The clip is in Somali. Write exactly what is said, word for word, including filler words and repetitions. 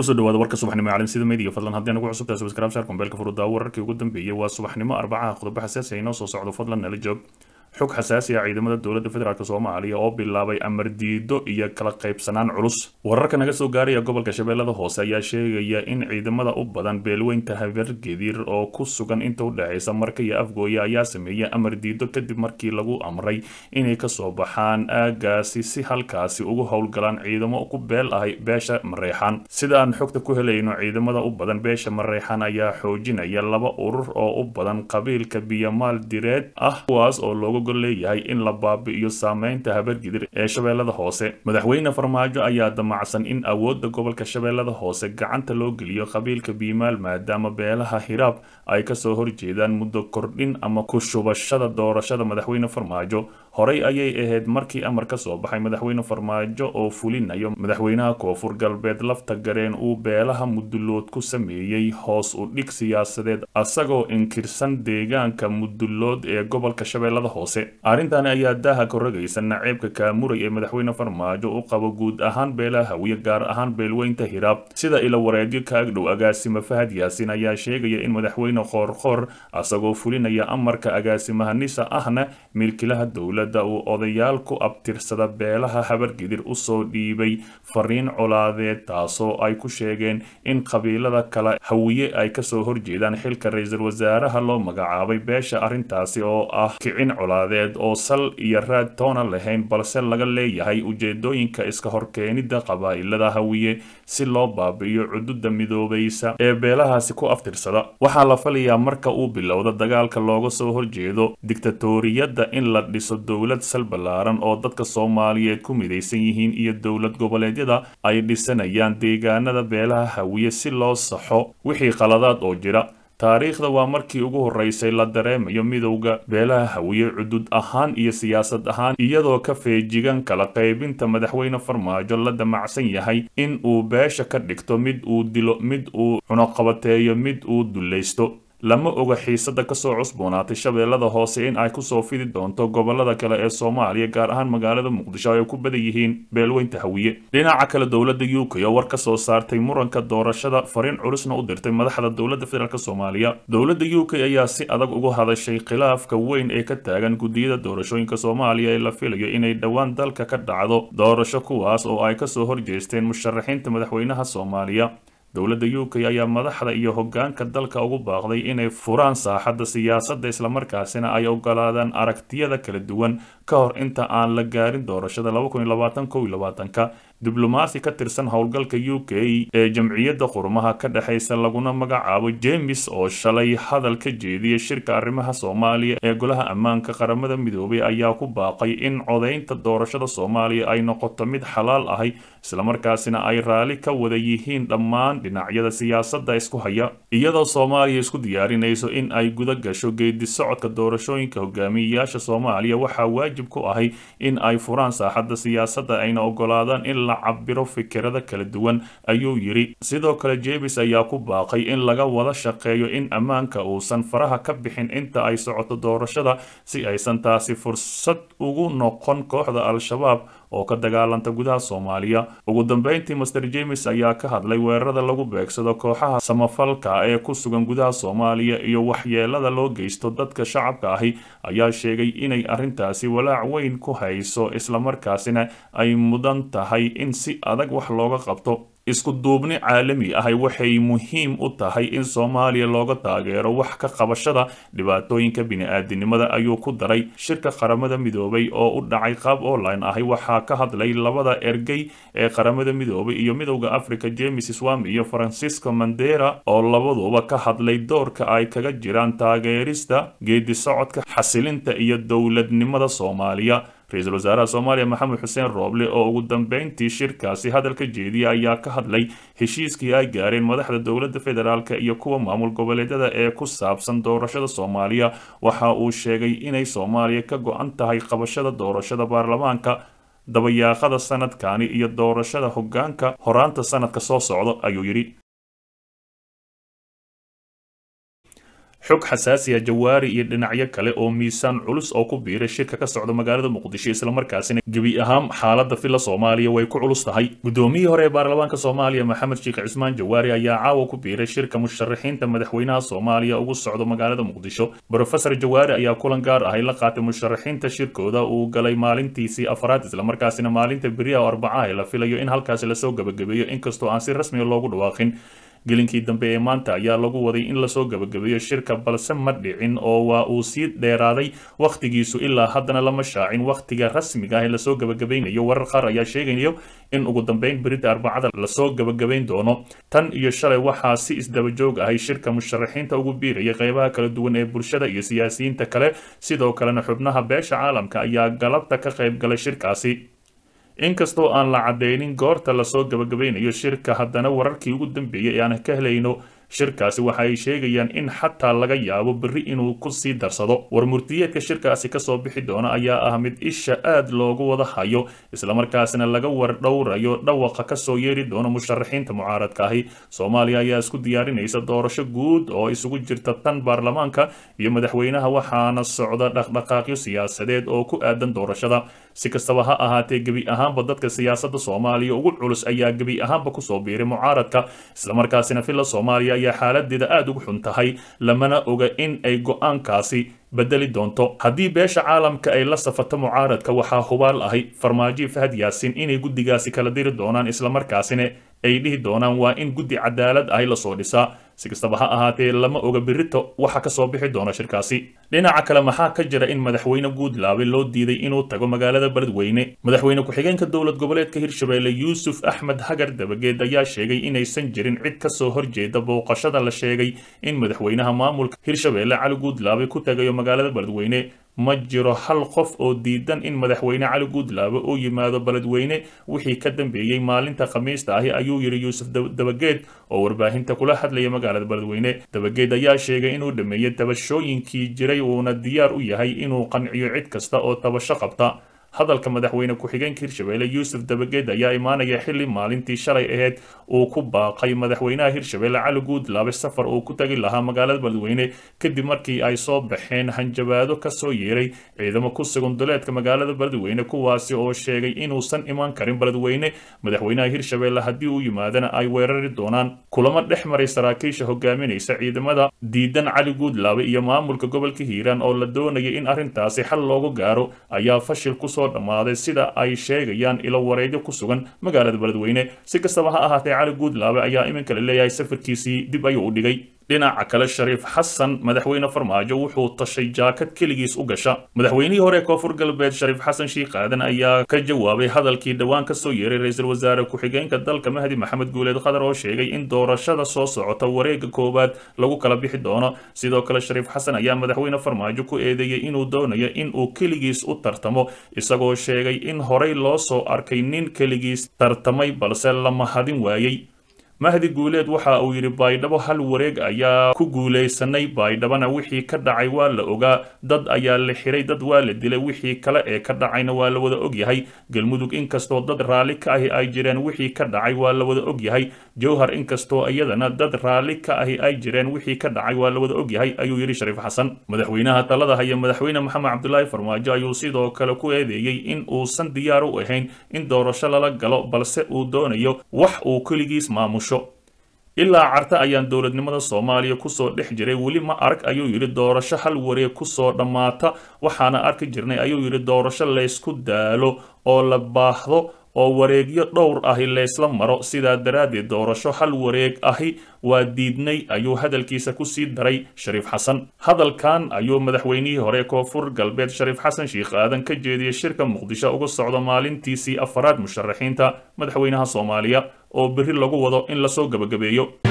kusoo dhawaada warka subaxnimo ee caalamsida media fadlan haddii nagu cusubtahay subscribe share kumbeelka furudaa wararkii ugu dambeeyay waa subaxnimo arbacaha qodobo xasaasi ah inoo soo socdo fadlan nala joog xog xasaasi ah ciidamada dowladda federaalk Soomaaliya oo bilaabay amar diido iyo kala qaybsanaan culus wararka naga soo gaaraya gobolka Shabeellada Hoose ayaa sheegaya in ciidamada u badan beelweynta Habargedir oo ku sugan inta u dhaxaysa marka iyo Afgooye ayaa sameeyay amar diido kadib markii lagu amray inay ka soo baxaan aagaasi si halkaasi ugu howlgalaan ciidamo ku beel ahay beesha Mareexaan sida aan xogta ku helayno ciidamada u badan beesha Mareexaan ayaa xoojinaya laba urur oo u badan qabiilka Biyamaal Direed ah kuwaas oo looga leeyahay in la baabi'iyo saameynta Habargedir ee Shabeellada Hoose madaxweyne Farmaajo ayaa damacsan in awoodda gobolka Shabeellada Hoose gacanta loo geliyo qabiilka Biimaal maadaama beelaha Hiraab ay ka soo horjeedaan muddo kordhin ama ku shubashada doorashada madaxweyne Farmaajo horey ayay ahayd markii amar ka soo baxay madaxweyne Farmaajo oo fulinayo madaxweynaha Koonfur Galbeed lafta gareen uu beelaha mudulood ku sameeyay hoos u dhig siyaasadeed asagoo inkirsan deegaanka mudulood ee gobolka Shabeellada Hoose arrintan ayaa daaha ka rogaysan naceebka kaamuray ee madaxweyne Farmaajo u qabo guud ahaan beelaha Hawiye gaar ahaan beelweynta Hiraab sida ila wareedyo ka agdhow agaasima Fahad Yaasin ayaa sheegaya in madaxweyne Qoorqoor asagoo fulinaya amarka agaasimaha Nisa ahna milkiilaha dowladda uu odayaal ku abtirsada beelaha Habargedir u soo dhiibay fariin colaadeed taasoo ay ku sheegeen in qabiilada kala Hawiye ay ka soo horjeedaan xilka ra'iisul wasaaraha loo magacaabay beesha arrintaasi oo ah kicin colaadeed oo sal iyo raad toona lahayn balse laga leeyahay ujeedooyinka iska horkeenida qabaa'ilada Hawiye si loo baabi'iyo cududa midoobaysa ee beelahaasi ku aftirsada waxaa la falayaa marka uu bilowdo dagaalka looga soo horjeedo diktatoriyadda in la dhiso dowlad sal ballaaran oo dadka Soomaaliyeed ku midaysan yihiin iyo dowlad goboleedyada ay dhisanayaan deegaanada beelaha Hawiye si loo saxo wixii qaladaad oo jira taariikhda waa markii ugu horeysay la dareemayo midowga beelaha Hawiye cudud ahaan iyo siyaasad ahaan iyadoo ka feejigan kala qaybinta madaxweyne Farmaajo la damacsan yahay in uu beesha ka dhigto mid uu dilo mid uu cunaqabateeyo mid uu dulaysto lama oga xiisada ka soo cusboonaatay Shabeellada Hoose in ay ku soo fidi doonto gobolada kale ee Soomaaliya gaar ahaan magaalada Muqdisho ay ku badan yihiin beelweynta Hawiye dhinaca kale dowladda U K oo war ka soo saartay muranka doorashada fariin culusna u dirtay madaxda dowladda federaalk Soomaaliya dowladda U K ayaa si adag uga hadashay khilaafka weyn ee ka taagan gudiyada doorashooyinka Soomaaliya ee la filayo inay dhawaan dalka ka dhacdo doorasho kuwaas oo ay ka soo horjeesteen musharaxiinta madaxweynaha Soomaaliya dowladda U K ayaa madaxda iyo hoggaanka dalka ugu baaqday inay furaan saaxadda siyaasadda isla markaasina ay ogolaadaan aragtiyada kala duwan ka hor inta aan la gaarin doorashada laba kun iyo labaatan kow iyo labaatanka diblomaasi ka tirsan howlgalka U K ee jamciyadda qurumaha ka dhaxaysa laguna magacaabo James oo shalay hadal ka jeediyay shirka arrimaha Soomaaliya ee golaha ammaanka qaramada midoobay ayaa ku baaqay in codeynta doorashada Soomaaliya ay noqoto mid xalaal ah isla markaasina ay raali ka wada yihiin dhammaan dhinacyada siyaasadda isku haya iyadoo Soomaaliya isku diyaarinayso in ay guda gasho geedi socodka doorashooyinka hogaamiyayaasha Soomaaliya waxaa waajib ku ah in ay furaan saaxadda siyaasadda ayna ogolaadaan in cabiro fikirada kala duwan ayuu yiri sidoo kale James ayaa ku baaqay in laga wada shaqeeyo in ammaanka uusan faraha ka bixin inta ay socoto doorashada si aysan taasi fursad ugu noqon kooxda Al-Shabaab oo ka dagaalanta gudaha Soomaaliya ugu dambeyntii Master James ayaa ka hadlay weerarada lagu beegsado kooxaha samafalka ee ku sugan gudaha Soomaaliya iyo waxyeelada loo geysto dadka shacabka ahi ayaa sheegay inay arrintaasi walaac weyn ku hayso isla markaasina ay mudan tahay in si adag wax looga qabto isku duubni caalami ah waxay muhiim u tahay in Soomaaliya looga taageero wax ka qabashada dhibaatooyinka bini'aadanimada ayuu ku daray shirka qaramada midoobay oo u dhacay qaab online ah waxa ka hadlay labada ergey ee qaramada midoobay iyo midowga Afrika James Swami iyo Francisco Mandera oo labaduba ka hadlay doorka ay kaga jiraan taageerista geedi socodka xasilinta iyo dowladnimada Soomaaliya ra'iisul wasaaraha Soomaaliya Maxamed Xuseen Rooble oo ugu dambeyntii shirkaasi hadalka jeediyay ayaa ka hadlay heshiiskii ay gaareen madaxda dowladda federaalka iyo kuwa maamul goboleedyada ee ku saabsan doorashada Soomaaliya waxa uu sheegay inay Soomaaliya ka go'an tahay qabashada doorashada baarlamaanka dabayaaqada sanadkani iyo doorashada hoggaanka horaanta sanadka soo socda ayuu yiri xog xasaasi ah jawaari iyo dhinacyo kale oo miisaan culus oo ku biiray shirka ka socda magaalada muqdisho isla markaasina gebi ahaan xaaladda filla Soomaaliya way ku culus tahay gudoomiyihii hore ee baarlamaanka Soomaaliya Maxamed Sheikh Cismaan Jawaari ayaa caawa ku biiray shirka musharaxiinta madaxweynaha Soomaaliya ugu socdo magaalada muqdisho Professor Jawaari ayaa kulan gaar ah la qaatay musharaxiinta shirkooda uu galay maalintiisii afraad isla markaasina maalinta beri oo Arbacada la filayo in halkaas la soo gabagabeeyo inkastoo aan si rasmi ah loogu dhawaaqin gelinkii dambe ee maanta ayaa lagu waday in la soo gabagabeeyo shirka balse ma dhicin oo waa uu sii dheeraaday waqtigiisu ilaa haddana lama shaacin waqtiga rasmiga ah ee la soo gabagabeynayo warar qaar ayaa sheegayo in ugu dambeyn berita Arbacada la soo gabagabeyn doono tan iyo shalay waxaa si isdaba joog ah shirka musharaxiinta ugu biiraya qaybaha kala duwan ee bulshada iyo siyaasiyiinta kale sidoo kalena xubnaha beesha caalamka ayaa galabta ka qayb galay shirkaasi inkastoo aan la cadeynin goorta la soo gabagabeynayo shirka haddana wararkii ugu dambeeyay ee aan ka helayno shirkaasi waxa ay sheegayaan in xataa laga yaabo berri inuu ku sii darsado war murtiyeedka shirkaasi ka soo bixi doona ayaa ah mid isha aad loogu wada hayo isla markaasina laga war dhowrayo dhawaqa ka soo yeeri doona musharaxiinta mucaaradka ahi Soomaaliya ayaa isku diyaarinaysa doorasho guud oo isugu jirta tan baarlamaanka iyo madaxweynaha waxaana socda dhaqdhaqaaqyo siyaasadeed oo ku aadan doorashada si kastaba ha ahaatee gebi ahaanba dadka siyaasadda Soomaaliya ugu culus ayaa gebi ahaanba ku soo biiray mucaaradka isla markaasina filla Soomaaliya ayaa xaaladeeda aad ugu xun tahay lamana oga in ay go'aankaasi bedeli doonto haddii beesha caalamka ay la safato mucaaradka waxaa hubaal ahay Farmaajo Fahad Yaasin inay guddigaasi kala diri doonaan isla markaasina ay dhihi doonaan waa in guddi cadaalad ah la soo dhisaa si kastaba ha ahaatee lama oga birito waxa ka soo bixi doona shirkaasi dhinaca kale maxaa ka jira in madaxweyne Guudlaabe loo diiday inuu tago magaalada Beledweyne madaxweyne ku-xigeenka dowlad goboleedka Hirshabeelle Yuusuf Axmed Hagar Dabageed ayaa sheegay inaysan jirin cid ka soo horjeeda booqashada la sheegay in madaxweynaha maamulka Hirshabeelle Cali Guudlaabe ku tagayo magaalada Beledweyne ma jiro hal qof oo diidan in madaxweyne Cali Guudlaabe uu yimaado Beledweyne wixii ka dambeeyay maalinta Khamiista ah ayuu yiri Yuusuf Dabageed oo warbaahinta kula hadlaya magaalada Beledweyne Dabageed ayaa sheegay inuu dhameeyay tabashooyinkii jiray uuna diyaar u yahay inuu qanciyo cid kasta oo tabasho qabta hadalka madaxweyne ku-xigeenka Hirshabeelle Yuusuf Dabageed ayaa imaanaya xilli maalintii shalay ahayd uu ku baaqay madaxweynaha Hirshabeelle Cali Guudlaabe safar uu ku tagi lahaa magaalada Beledweyne kadib markii ay soo baxeen hanjabaado ka soo yeeray ciidamo ku sugan duleedka magaalada Beledweyne kuwaasi oo sheegay inuusan iman karin Beledweyne madaxweynaha Hirshabeelle haddii uu yimaadana ay weerari doonaan kulamo dhex maray saraakiisha hogaaminaysa ciidamada diidan Cali Guudlaabe iyo maamulka gobolka Hiiraan oo la doonayay in arrintaasi xal loogu gaaro ayaa fashil ku dhamaaday sida ay sheegayaan ilo wareedyo ku sugan magaalada Beledweyne si kastaba ha ahaatee Cali Guudlaabe ayaa iminka la leeyahay safarkiisii dib ayuu u dhigay dhinaca kale Shariif Xasan madaxweyne Farmaajo wuxuu tashay jaakad kaligiis u gasha madaxweynihii hore Koonfur Galbeed Shariif Xasan Sheikh Aadan ayaa ka jawaabay hadalkii dhawaan ka soo yeeray ra'iisul wasaare ku-xigeenka dalka Mahdi Maxamed Guuleed Qadar oo sheegay in doorashada soo socota wareegga koowaad lagu kala bixi doono sidoo kale Shariif Xasan ayaa madaxweyne Farmaajo ku eedeeyay inuu doonayo in uu kaligiis u tartamo isagoo sheegay in horey loo soo arkay nin kaligiis tartamay balse lama hadin waayay Mahdi Guuleed waxa uu yiri baydhabo hal wareeg ayaa ku guuleysanay baydhabana wixii ka dhacay waa la ogaa dad ayaa la xiray dad waa la dilay wixii kale ee ka dhacayna waa la wada og yahay galmudug inkastoo dad raali ka ahi ay jireen wixii ka dhacay waa la wada og yahay jowhar inkastoo iyadana dad raali ka ahi ay jireen wixii ka dhacay waa la wada og yahay ayuu yiri Shariif Xasan madaxweynaha talada haya madaxweyne Maxamed Cabdullaahi Farmaajo ayuu sidoo kale ku eedeeyay in uusan diyaar u ahayn in doorasho lala galo balse uu doonayo wax uu kaligiis maamusho ilaa carta ayaan dowladnimada Soomaaliya ku soo dhex jiray wali ma arag ayuu yiri doorasho hal wareeg ku soo dhamaata waxaana arki jirnay ayuu yiri doorasho la isku daalo oo la baahdo oo wareegyo dhowr ahi la isla maro sida daraadii doorasho hal wareeg ahi waa diidnay ayuu hadalkiisa ku sii daray Shariif Xasan hadalkan ayuu madaxweynihii hore Koonfur Galbeed Shariif Xasan Sheikh Aadan ka jeediyay shirka Muqdisho uga socdo maalintiisii afraad musharaxiinta madaxweynaha Soomaaliya oo berri lagu wado in la soo gabagabeeyo